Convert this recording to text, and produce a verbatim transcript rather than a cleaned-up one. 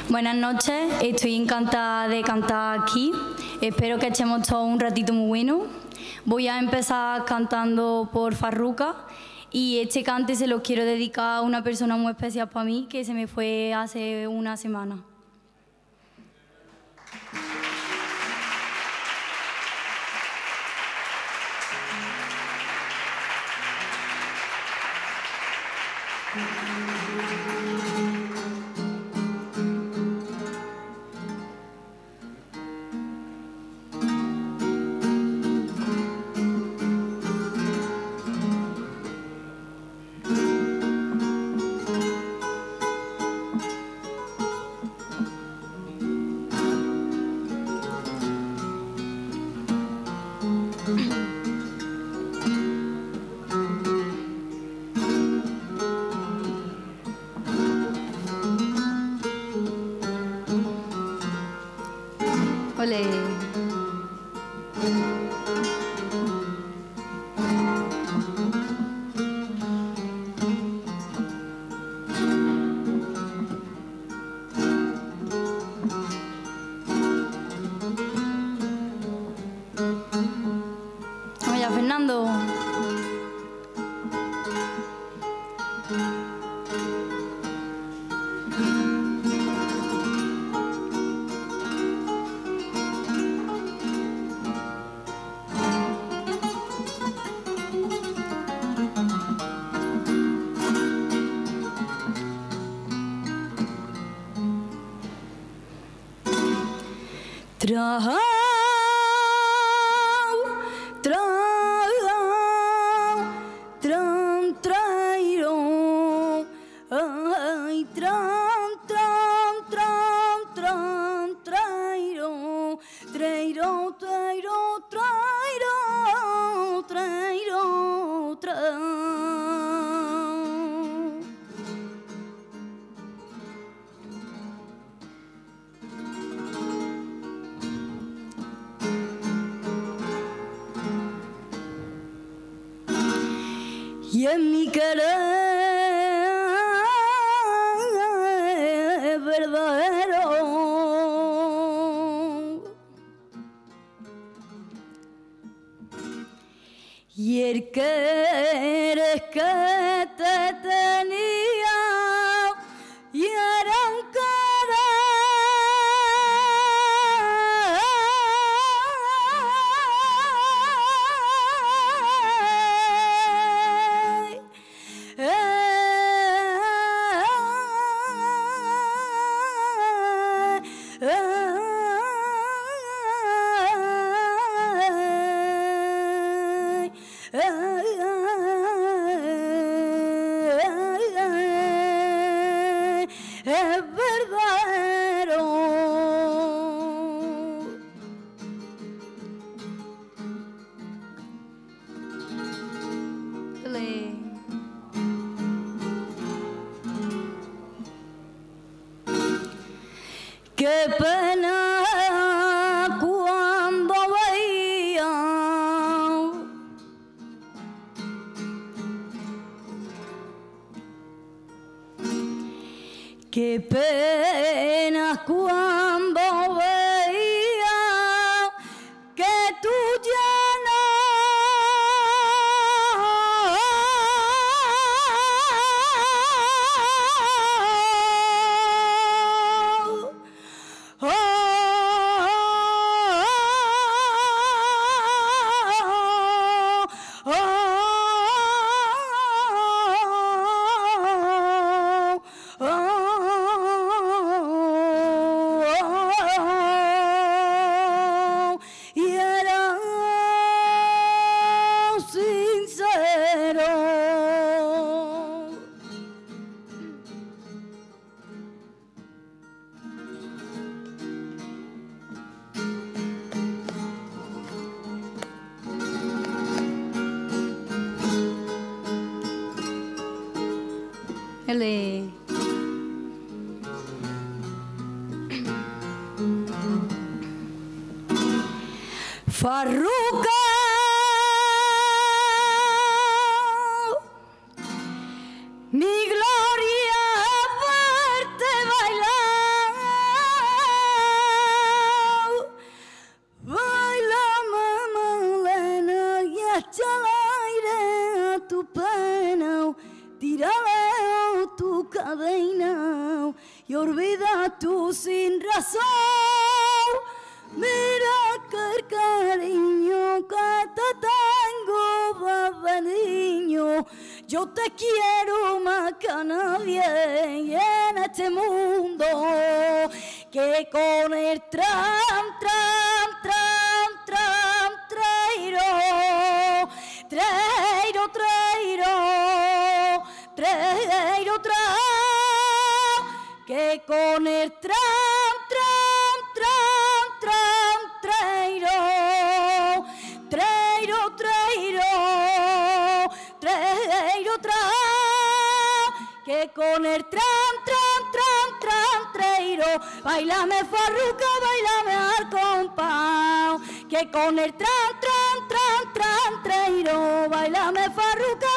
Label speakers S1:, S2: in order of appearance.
S1: Buenas noches, estoy encantada de cantar aquí. Espero que echemos todo un ratito muy bueno. Voy a empezar cantando por Farruca y este cante se lo quiero dedicar a una persona muy especial para mí que se me fue hace una semana. Olé. Vaya, Fernando. Trau, trau, tram, trairão, ai, tram, tram, tram, tram, trairão, trairão, trairão, trairão, trairão, tram. Y en mi querer verdadero y el querer que te tenía y era un es verdadero. Qué pena cuando veía qué pena cuando veía que tú ya no oh, oh, oh, y era sincero. Ele. Farruca, mi gloria, verte bailar. por vida tú sin razón. Mira que el cariño que te tengo, bebé niño, yo te quiero más que a nadie en este mundo, que con el tram, tram, tram, tram, trairo, trairo, trairo, trairo, trairo, que con el tram, tram, tram, tram, trairo, trairo, trairo, trairo, tram, que con el tram, tram, tram, tram, trairo, bailame farruca, bailame al compás, que con el tram, tram, tram, tram, trairo, bailame farruca,